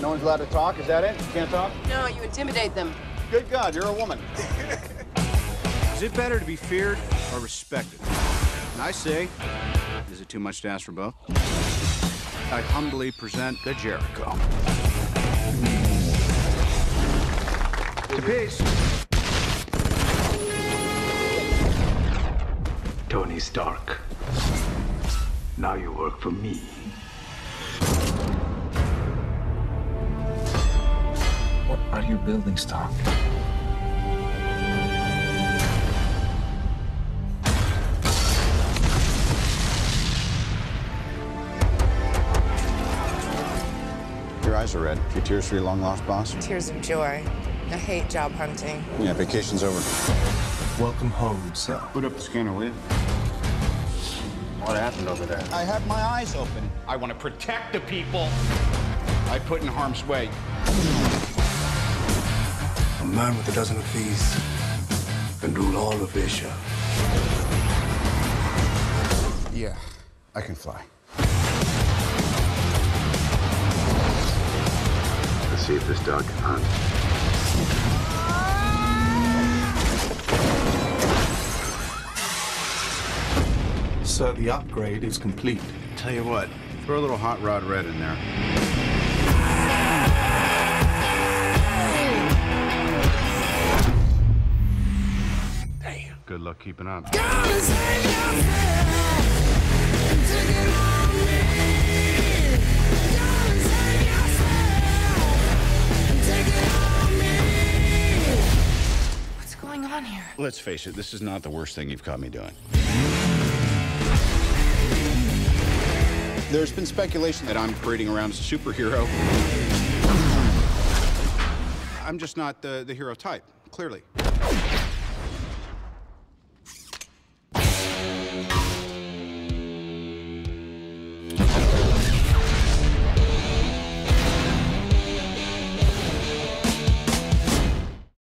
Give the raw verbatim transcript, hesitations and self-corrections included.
No one's allowed to talk, is that it? You can't talk? No, you intimidate them. Good God, you're a woman. Is it better to be feared or respected? And I say, is it too much to ask for both? I humbly present the Jericho. To peace. Tony Stark. Now you work for me. What are you building, Stark? Your eyes are red. Your tears for your long-lost boss? Tears of joy. I hate job hunting. Yeah, vacation's over. Welcome home, sir. Put up the scanner, will you? What happened over there? I had my eyes open. I want to protect the people I put in harm's way. A man with a dozen of these can rule all of Asia. Yeah, I can fly. Let's see if this dog can hunt. So the upgrade is complete. Tell you what, throw a little Hot Rod Red in there. Damn. Good luck keeping up. What's going on here? Let's face it, this is not the worst thing you've caught me doing. There's been speculation that I'm parading around as a superhero. I'm just not the, the hero type, clearly.